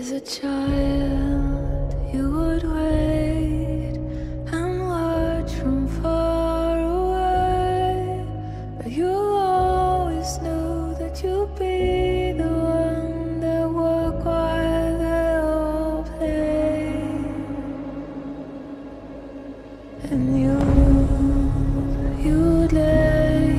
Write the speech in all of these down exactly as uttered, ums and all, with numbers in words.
As a child, you would wait and watch from far away, but you always knew that you'd be the one that would while they all play. And you, you'd lay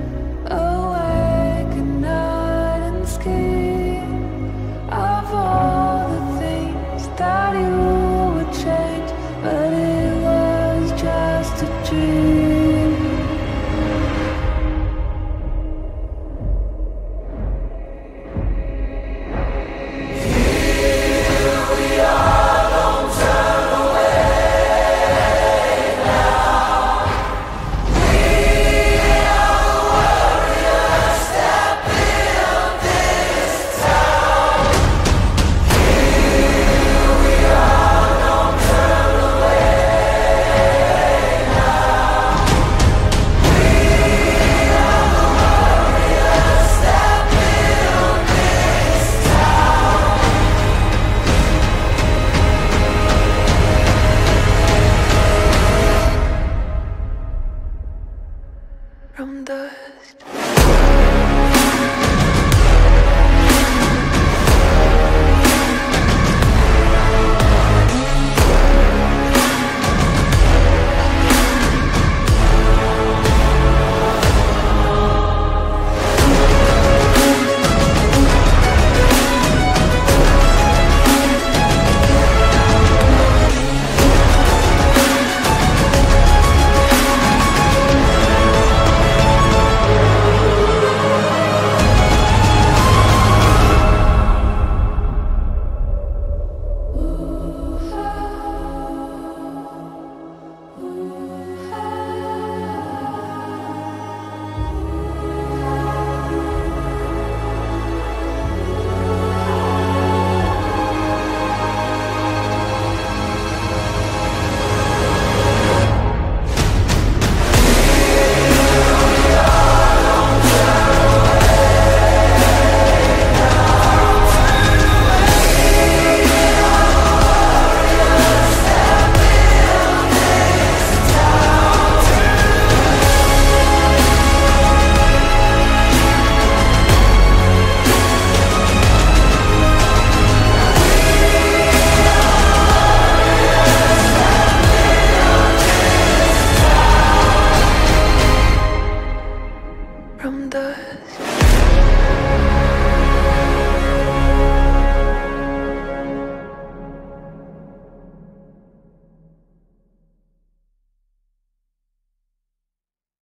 awake at night and scheme of all the things that you would change, but it was just a dream. Here we are, don't turn away now. We are the warriors that build this town. Here we are, don't turn away now. We are the warriors that build this town. From dust. From dust.